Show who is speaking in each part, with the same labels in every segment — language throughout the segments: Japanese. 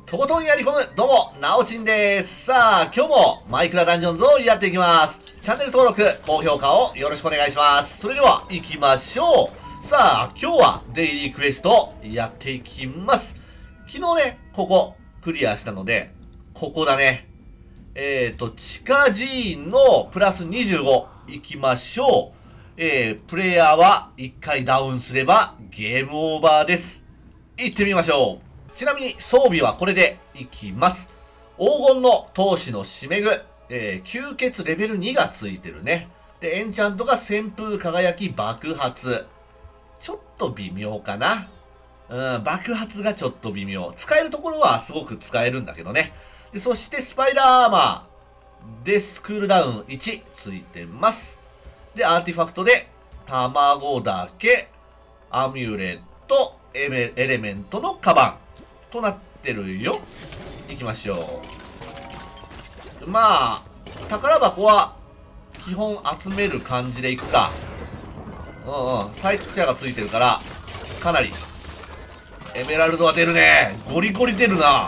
Speaker 1: とことんやり込む、どうも、なおちんです。さあ、今日もマイクラダンジョンズをやっていきます。チャンネル登録、高評価をよろしくお願いします。それでは、行きましょう。さあ、今日はデイリークエストやっていきます。昨日ね、ここ、クリアしたので、ここだね。地下寺院のプラス25行きましょう。プレイヤーは1回ダウンすればゲームオーバーです。行ってみましょう。ちなみに装備はこれでいきます。黄金の闘士のしめぐ。吸血レベル2がついてるね。で、エンチャントが旋風輝き爆発。ちょっと微妙かな。爆発がちょっと微妙。使えるところはすごく使えるんだけどね。で、そしてスパイダーアーマー。で、スクールダウン1ついてます。で、アーティファクトで、卵だけ、アミュレット、エレメントのカバン。となってるよ。行きましょう。まあ、宝箱は、基本集める感じでいくか。採掘者がついてるから、かなり。エメラルドは出るね。ゴリゴリ出るな。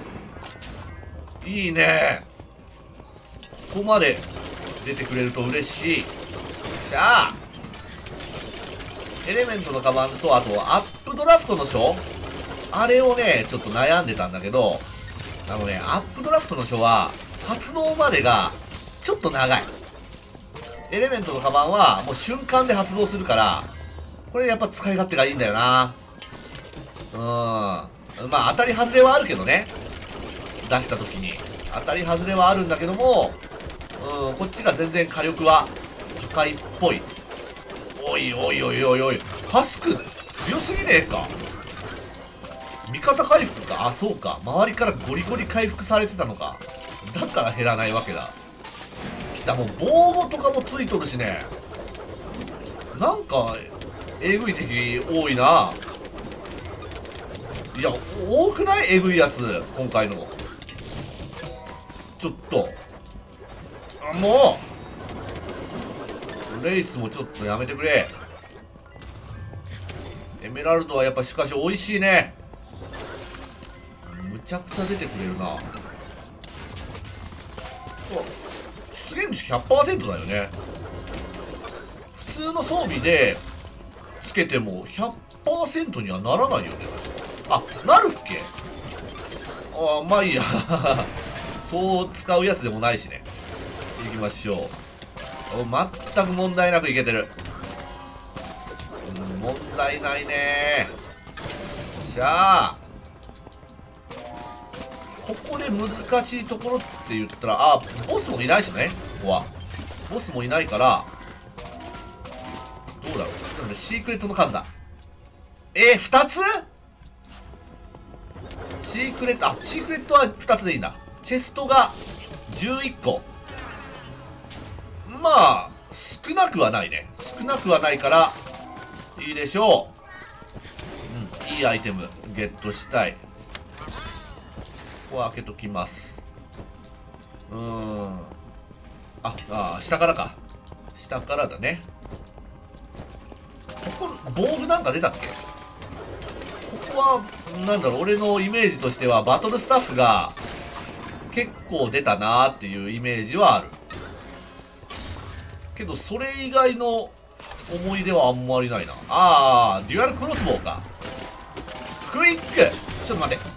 Speaker 1: いいね。ここまで出てくれると嬉しい。しゃあ。エレメントのカバンと、あと、アップドラフトの書あれをね、ちょっと悩んでたんだけど、アップドラフトの書は、発動までが、ちょっと長い。エレメントのカバンは、もう瞬間で発動するから、これやっぱ使い勝手がいいんだよな。まあ、当たり外れはあるけどね。出した時に。当たり外れはあるんだけども、こっちが全然火力は高いっぽい。おいおいおいおいおい。ハスク、強すぎねえか。味方回復か。あ、そうか。周りからゴリゴリ回復されてたのか。だから減らないわけだ。きた、もう防護とかもついとるしね。なんか、えぐい敵多いな。いや、多くない？えぐいやつ、今回の。ちょっと。もうレイスもちょっとやめてくれ。エメラルドはやっぱしかし美味しいね。むちゃくちゃ出てくれるな。出現率 100% だよね。普通の装備でつけても 100% にはならないよね。あ、なるっけ。あ、まあいいや。そう使うやつでもないしね。行きましょう。全く問題なくいけてる。問題ないね。しゃあ。ここで難しいところって言ったら、あ、ボスもいないしね。ここは。ボスもいないから、どうだろう。なので、シークレットの数だ。2つ？シークレット、シークレットは2つでいいんだ。チェストが11個。まあ、少なくはないね。少なくはないから、いいでしょう。いいアイテム、ゲットしたい。ここは開けときます。下からか。下からだね。ここ、防具なんか出たっけ？ここは、なんだろう、俺のイメージとしては、バトルスタッフが、結構出たなーっていうイメージはある。けど、それ以外の思い出はあんまりないな。デュアルクロスボウか。クイック！ちょっと待って。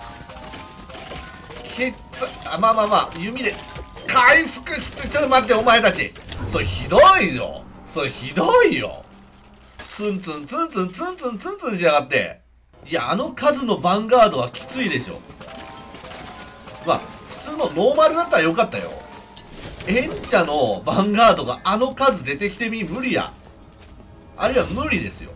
Speaker 1: まあ、弓で、回復して、ちょっと待って、お前たち。それひどいよ。それひどいよ。ツンツンツンツンツンツンツンツンしやがって。いや、あの数のヴァンガードはきついでしょ。まあ、普通のノーマルだったらよかったよ。エンチャのヴァンガードがあの数出てきてみ、無理や。あるいは無理ですよ。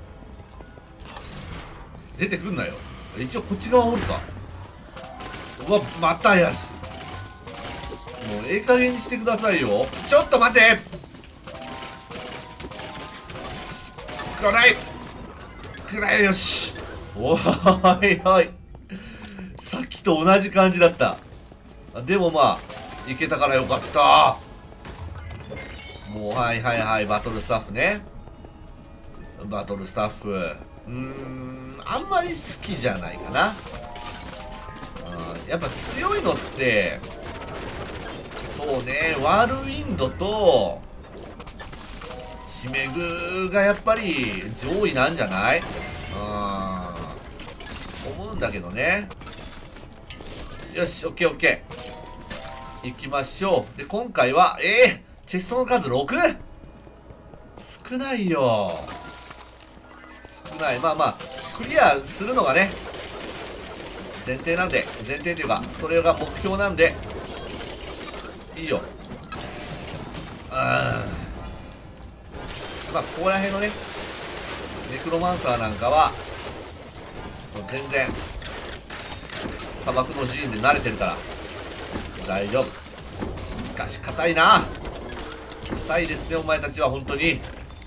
Speaker 1: 出てくんなよ。一応こっち側おるか。うわ、またやし。もうええ加減にしてくださいよ。ちょっと待て。くらいよし。おいおい。さっきと同じ感じだった。でもまあ、いけたからよかった。もう、はい、バトルスタッフね。バトルスタッフ。あんまり好きじゃないかな。 やっぱ強いのって、そうね、ワールウィンドとチメグがやっぱり上位なんじゃない？思うんだけどね。よし、オッケーオッケー。行きましょう。で、今回は、チェストの数 6？ 少ないよ。少ない。まあまあ、クリアするのがね、前提なんで、前提というか、それが目標なんで、いいよ。まあ、ここら辺のね、ネクロマンサーなんかは、全然、砂漠の寺院で慣れてるから、大丈夫。しかし、硬いな。硬いですね、お前たちは、本当に。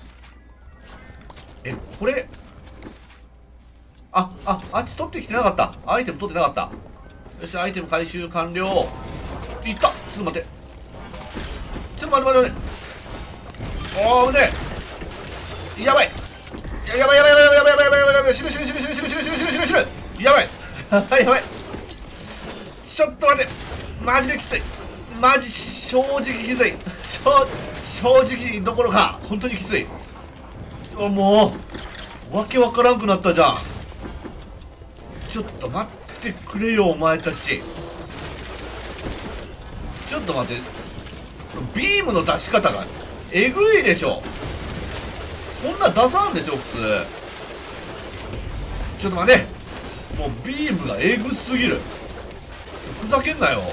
Speaker 1: これ、あっち取ってきてなかった。アイテム取ってなかった。よし、アイテム回収完了。いった。ちょっと待って。ちょっと待って。おー、危ねえ。やばい。やばい。死ぬ。やばい。やばい。ちょっと待って。マジできつい。マジ、正直きつい。正直どころか、本当にきつい。もう、わけわからんくなったじゃん。ちょっと待ってくれよ、お前たち。ちょっと待って。ビームの出し方がえぐいでしょ。そんな出さんでしょ普通。ちょっと待って。もうビームがえぐすぎる。ふざけんなよ。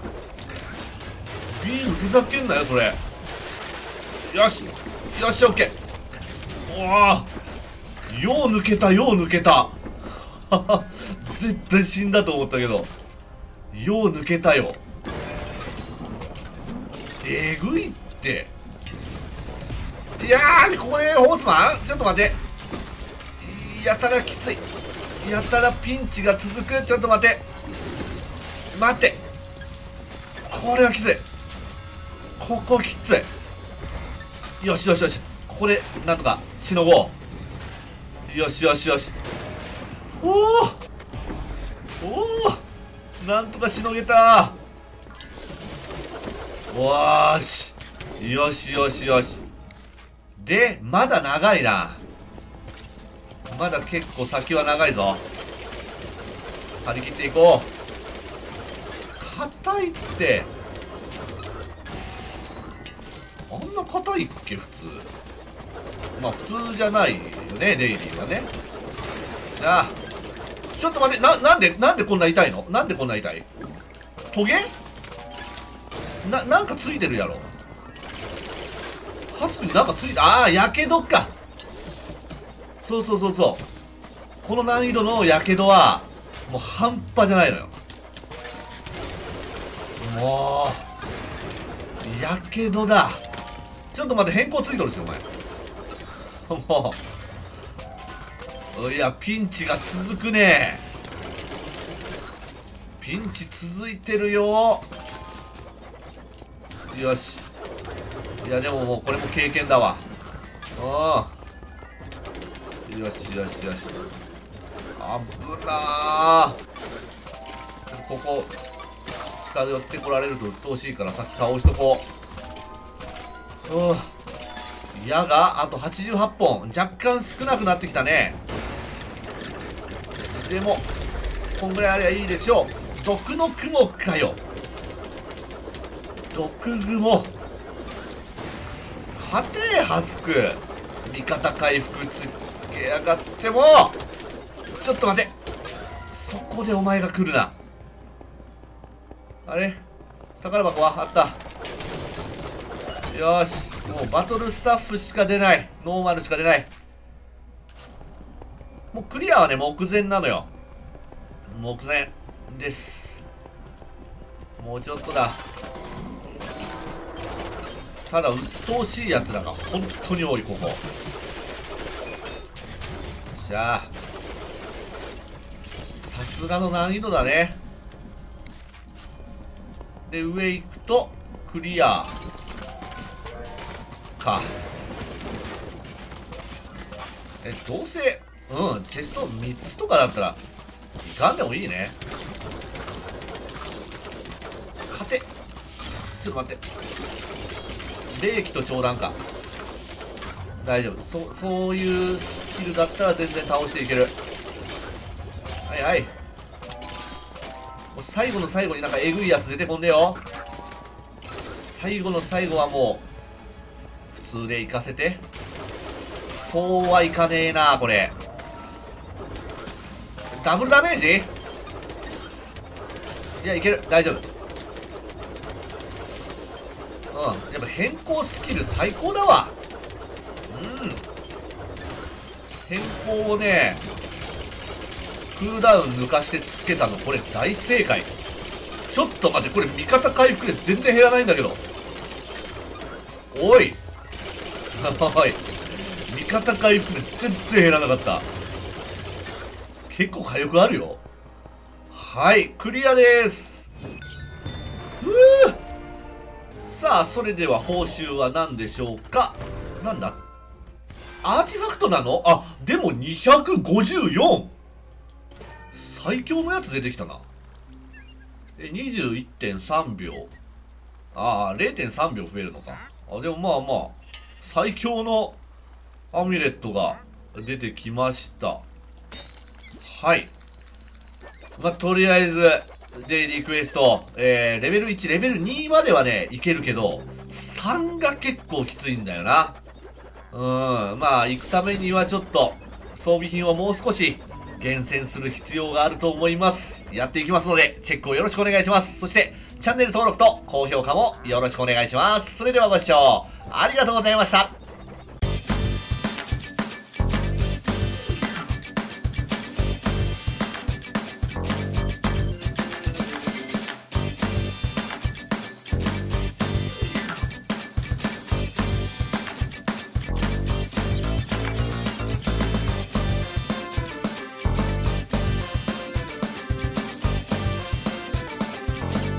Speaker 1: ビームふざけんなよそれ。よしオッケー。おお、よう抜けた絶対死んだと思ったけど、よう抜けたよ。えぐいって。いやー、ここでホースマンちょっと待って。やたらきつい。やたらピンチが続く。ちょっと待ってこれはきつい。ここきつい。よしここでなんとかしのごう。よしおお、なんとかしのげた。よし。で、まだ長いな。まだ結構先は長いぞ。張り切っていこう。硬いって。あんな硬いっけ普通。まあ普通じゃないよね、デイリーはね。じゃあ、ちょっと待って、なんでこんな痛いの？なんでこんな痛い？トゲ？なんかついてるやろ。ハスクになんかついて、やけどか。そう。この難易度のやけどは、もう半端じゃないのよ。もう、やけどだ。ちょっと待って、変更ついとるし、お前。もう、いや、ピンチが続くね。ピンチ続いてるよ。よし。いやでももうこれも経験だわ。よし。危なー。ここ近寄ってこられると鬱陶しいから先倒しとこう。矢があと88本。若干少なくなってきたね。でもこんぐらいありゃいいでしょう。毒の雲かよ。毒雲勝てー、ハスク。味方回復つけやがっても。ちょっと待て。そこでお前が来るな。あれ、宝箱はあった。よし、もうバトルスタッフしか出ない。ノーマルしか出ない。もうクリアはね、目前なのよ。目前です。もうちょっとだ。ただ鬱陶しいやつらが本当に多い。ここじゃあ、さすがの難易度だね。で、上行くとクリアか。どうせチェスト3つとかだったらいかんでもいいね。 ちょっと待って。霊気と長弾か。大丈夫。そういうスキルだったら全然倒していける。はいはい。もう最後の最後になんかえぐいやつ出てこんでよ。最後の最後はもう、普通で行かせて。そうはいかねえな、これ。ダブルダメージ？いや、いける。大丈夫。やっぱ変更スキル最高だわ。変更をね、クールダウン抜かしてつけたの、これ大正解。ちょっと待って、これ味方回復で全然減らないんだけど。おいおい、味方回復で全然減らなかった。結構火力あるよ。はい、クリアです。さあ、それでは報酬は何でしょうか。なんだ、アーティファクトなの？あ、でも254！最強のやつ出てきたな。21.3 秒。ああ、0.3 秒増えるのか。あ、でもまあまあ、最強のアミュレットが出てきました。はい。まあ、とりあえず、JD クエスト、レベル1、レベル2まではね、いけるけど、3が結構きついんだよな。まあ、行くためにはちょっと、装備品をもう少し厳選する必要があると思います。やっていきますので、チェックをよろしくお願いします。そして、チャンネル登録と高評価もよろしくお願いします。それではご視聴ありがとうございました。